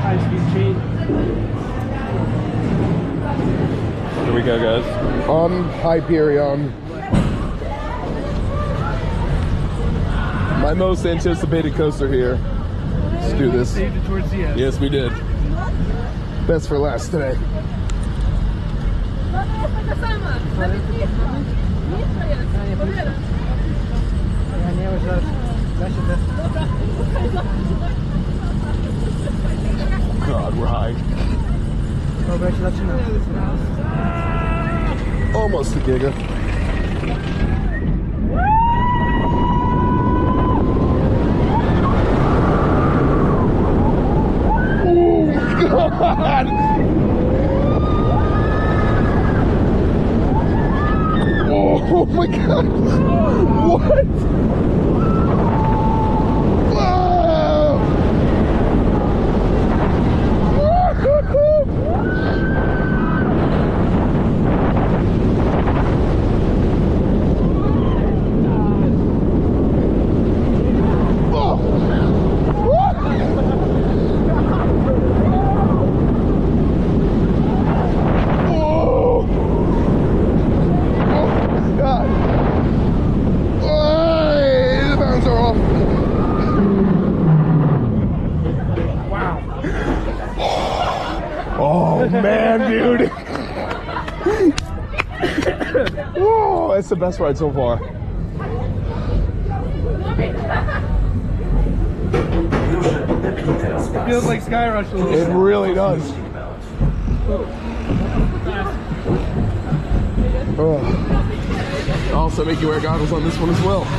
high-speed chain. Here we go, guys. On Hyperion. My most anticipated coaster here. Let's do this. Saved it towards the end. Yes, we did. Best for last today. God, we're high. Almost a giga. Oh, God! Oh my God! What? Oh man, dude. Whoa, that's the best ride so far. It feels like Sky Rush a little bit. It really does. Oh. I'll also make you wear goggles on this one as well.